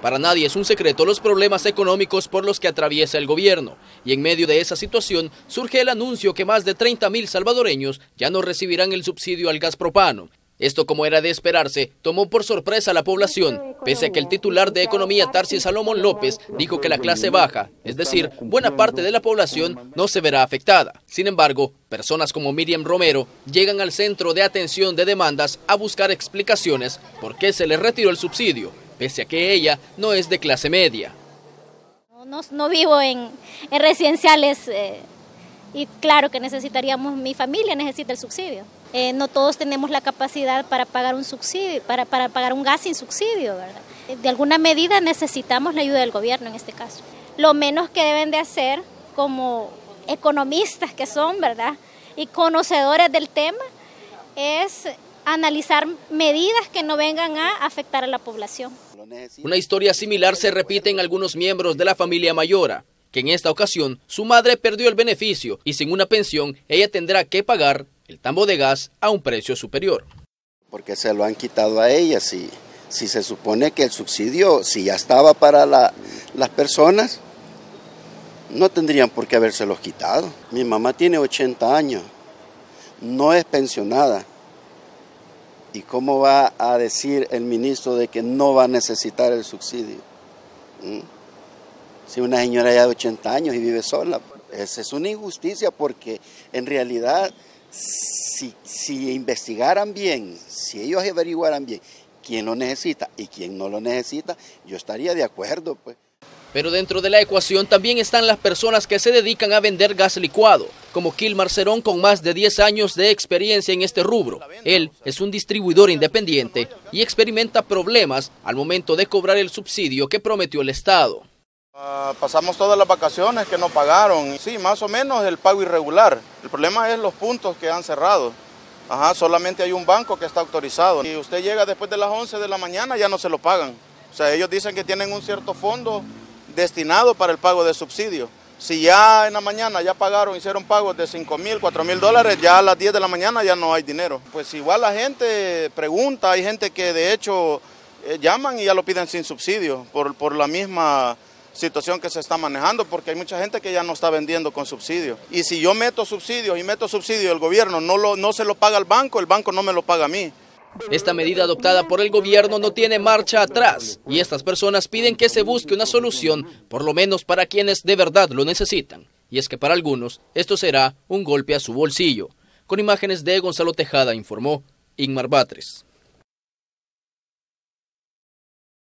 Para nadie es un secreto los problemas económicos por los que atraviesa el gobierno. Y en medio de esa situación surge el anuncio que más de 30.000 salvadoreños ya no recibirán el subsidio al gas propano. Esto, como era de esperarse, tomó por sorpresa a la población, pese a que el titular de Economía, Tarsis Salomón López, dijo que la clase baja, es decir, buena parte de la población, no se verá afectada. Sin embargo, personas como Miriam Romero llegan al centro de atención de demandas a buscar explicaciones por qué se les retiró el subsidio, pese a que ella no es de clase media. No vivo en residenciales y claro que mi familia necesita el subsidio. No todos tenemos la capacidad para pagar un subsidio, para pagar un gas sin subsidio, ¿verdad? De alguna medida necesitamos la ayuda del gobierno en este caso. Lo menos que deben de hacer como economistas que son, ¿verdad?, y conocedores del tema, es analizar medidas que no vengan a afectar a la población. Una historia similar se repite en algunos miembros de la familia Mayora, que en esta ocasión su madre perdió el beneficio y sin una pensión ella tendrá que pagar el tambo de gas a un precio superior. Porque se lo han quitado a ella, si se supone que el subsidio, si ya estaba para las personas, no tendrían por qué habérselos quitado. Mi mamá tiene 80 años, no es pensionada. ¿Y cómo va a decir el ministro de que no va a necesitar el subsidio? Si una señora ya de 80 años y vive sola, esa es una injusticia porque en realidad si investigaran bien, si ellos averiguaran bien quién lo necesita y quién no lo necesita, yo estaría de acuerdo, pues. Pero dentro de la ecuación también están las personas que se dedican a vender gas licuado, como Kilmar Cerón, con más de 10 años de experiencia en este rubro. Él es un distribuidor independiente y experimenta problemas al momento de cobrar el subsidio que prometió el Estado. Pasamos todas las vacaciones que no pagaron. Sí, más o menos el pago irregular. El problema es los puntos que han cerrado. Solamente hay un banco que está autorizado. Si usted llega después de las 11 de la mañana ya no se lo pagan. O sea, ellos dicen que tienen un cierto fondo destinado para el pago de subsidio. Si ya en la mañana ya pagaron, hicieron pagos de $5,000, $4,000, ya a las 10 de la mañana ya no hay dinero. Pues igual la gente pregunta, hay gente que de hecho llaman y ya lo piden sin subsidio por la misma situación que se está manejando, porque hay mucha gente que ya no está vendiendo con subsidio. Y si yo meto subsidios el gobierno no se lo paga al banco, el banco no me lo paga a mí. Esta medida adoptada por el gobierno no tiene marcha atrás y estas personas piden que se busque una solución, por lo menos para quienes de verdad lo necesitan. Y es que para algunos esto será un golpe a su bolsillo. Con imágenes de Gonzalo Tejada informó Inmar Batres.